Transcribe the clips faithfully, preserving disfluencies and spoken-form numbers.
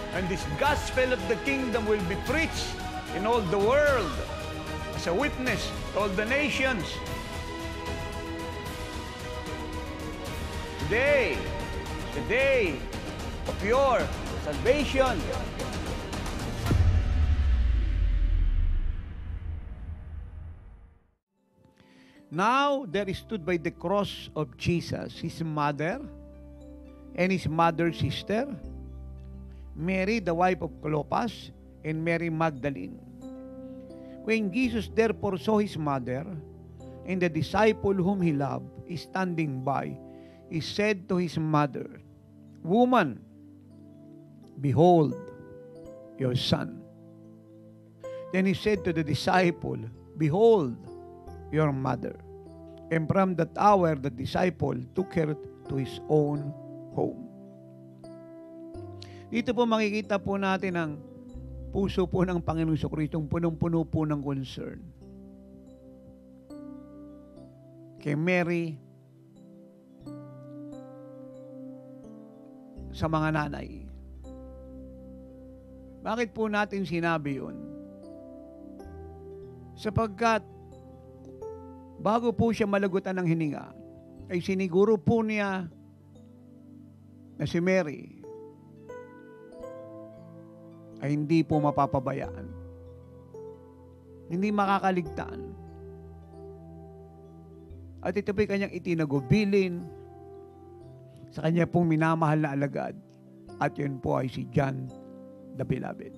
And this gospel of the kingdom will be preached in all the world as a witness to all the nations. Today is the day of your salvation. Now there stood by the cross of Jesus his mother and his mother's sister, Mary, the wife of Clopas, and Mary Magdalene. When Jesus therefore saw his mother and the disciple whom he loved standing by, he said to his mother, Woman, behold your son. Then he said to the disciple, Behold your mother. And from that hour, the disciple took her to his own home. Dito po makikita po natin ang puso po ng Panginoong Jesucristo, punong-puno po ng concern kay Mary sa mga nanay. Bakit po natin sinabi yun? Sapagkat bago po siya malagutan ng hininga, ay siniguro po niya na si Mary ay hindi po mapapabayaan. Hindi makakaligtaan. At ito po'y kanyang itinagubilin sa kanya pong minamahal na alagad. At yun po ay si John the Beloved.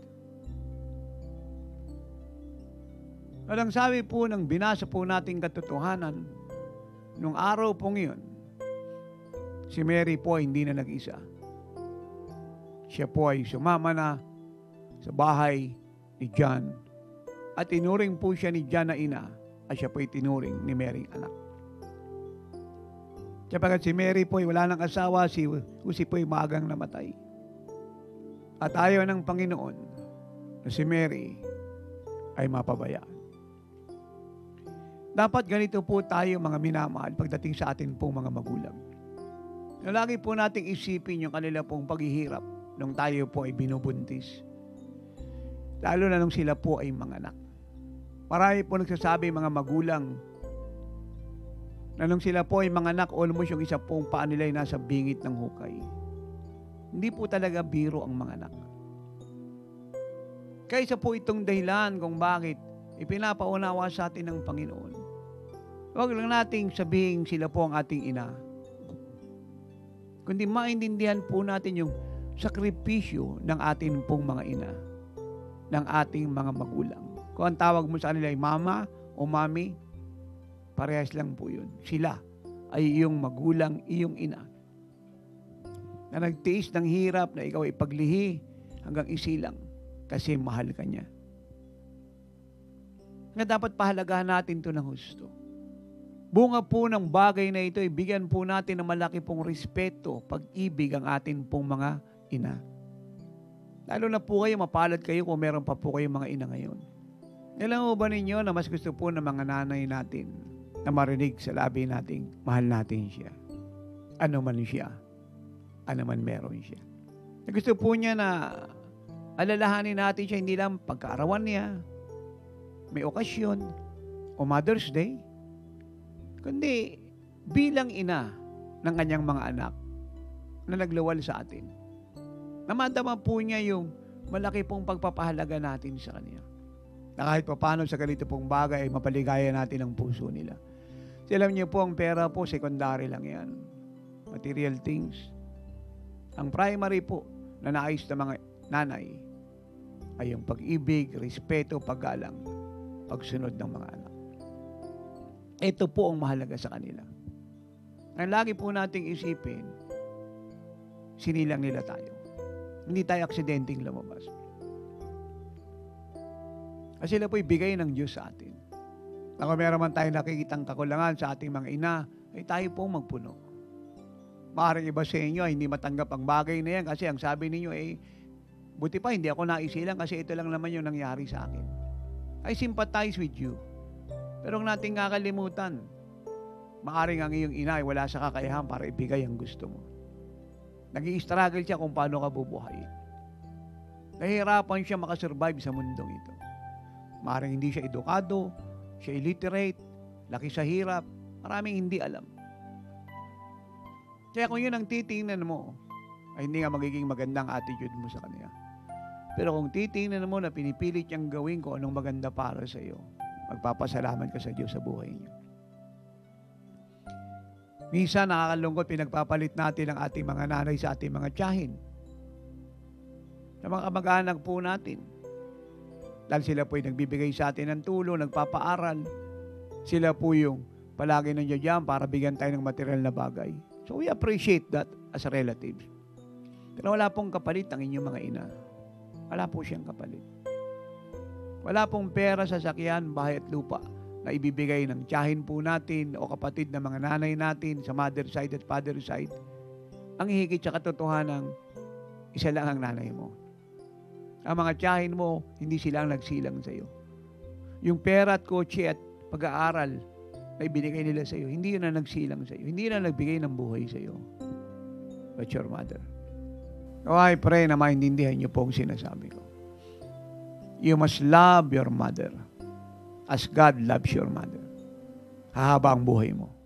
At ang sabi po ng binasa po nating katotohanan, nung araw pong yun, si Mary po ay hindi na nag-isa. Siya po ay sumama na sa bahay ni John at tinuring po siya ni John na ina at siya po ay tinuring ni Mary anak. Kapag si Mary po ay wala ng asawa, si Jose po ay maagang namatay. At ayaw ng Panginoon na si Mary ay mapabayaan. Dapat ganito po tayo mga minamahal pagdating sa atin pong mga magulang. Na lagi po nating isipin yung kanila pong paghihirap nung tayo po ay binubuntis. Lalo na nung sila po ay mga anak. Marami po nagsasabi mga magulang na nung sila po ay mga anak, almost yung isa pong paa nila ay nasa bingit ng hukay. Hindi po talaga biro ang mga anak. Kaysa po itong dahilan kung bakit ipinapaunawa sa atin ng Panginoon. Huwag lang nating sabihin sila po ang ating ina. Kundi maintindihan po natin yung sakripisyo ng ating pong mga ina, ng ating mga magulang. Kung ang tawag mo sa kanila ay mama o mami, parehas lang po yun. Sila ay iyong magulang, iyong ina. Na nagtiis ng hirap na ikaw ay paglihi hanggang isilang kasi mahal ka niya. Nga dapat pahalagahan natin ito ng husto. Bunga po ng bagay na ito, ibigyan po natin ng malaki pong respeto, pag-ibig ang atin pong mga ina. Lalo na po kayo, mapalad kayo kung meron pa po kayong mga ina ngayon. Alam mo ba ninyo na mas gusto po ng mga nanay natin na marinig sa labi nating mahal natin siya? Ano man siya, ano man meron siya. Gusto po niya na alalahanin natin siya, hindi lang pagkaarawan niya, may okasyon, o Mother's Day, kundi bilang ina ng kanyang mga anak na naglawal sa atin. Namadama po niya yung malaki pong pagpapahalaga natin sa kanya. Na kahit pa paano sa ganito pong bagay ay mapaligaya natin ang puso nila. So, alam niyo po, ang pera po, secondary lang yan. Material things. Ang primary po na nais ng mga nanay ay yung pag-ibig, respeto, paggalang, pagsunod ng mga anak. Ito po ang mahalaga sa kanila. Ang lagi po nating isipin, sinilang nila tayo. Hindi tayo aksidenteng lumabas. Kasi sila po'y bigay ng Diyos sa atin. Na kung meron man tayo nakikitang kakulangan sa ating mga ina, ay tayo pong magpuno. Maaaring iba sa inyo ay hindi matanggap ang bagay na yan kasi ang sabi ninyo ay, buti pa hindi ako naisilang kasi ito lang naman yung nangyari sa akin. I sympathize with you. Pero kung nating kakalimutan, maaaring ang iyong ina ay wala sa kakayahan para ibigay ang gusto mo. Nag-i-struggle siya kung paano ka bubuhayin. Nahihirapan siya makasurvive sa mundong ito. Maaaring hindi siya edukado, siya illiterate, laki sa hirap, maraming hindi alam. Kaya kung yun ang titingnan mo, ay hindi nga magiging magandang attitude mo sa kanya. Pero kung titingnan mo na pinipilit niyang gawin ko anong maganda para sa iyo, magpapasalamat ka sa Diyos sa buhay niya. Minsan nakakalungkot, pinagpapalit natin ang ating mga nanay sa ating mga tiyahin. Sa mga kamag-anak po natin. Dahil sila po yung nagbibigay sa atin ng tulong, nagpapaaral. Sila po yung palagi nandiyan dyan para bigyan tayo ng material na bagay. So we appreciate that as relatives. Pero wala pong kapalit ang inyong mga ina. Wala po siyang kapalit. Wala pong pera, sasakyan, bahay at lupa na ibibigay ng tiyahin po natin o kapatid ng mga nanay natin sa mother side at father side. Ang higit sa katotohanan, isa lang ang nanay mo. Ang mga tiyahin mo, hindi sila ang nagsilang sa iyo. Yung pera at kotse at pag-aaral na ibinigay nila sa iyo, hindi yun ang nagsilang sa iyo. Hindi yun ang nagbigay ng buhay sa iyo. But your mother. So I pray na maintindihan niyo po ang sinasabi ko. You must love your mother as God loves your mother. Hahaba ang buhay mo.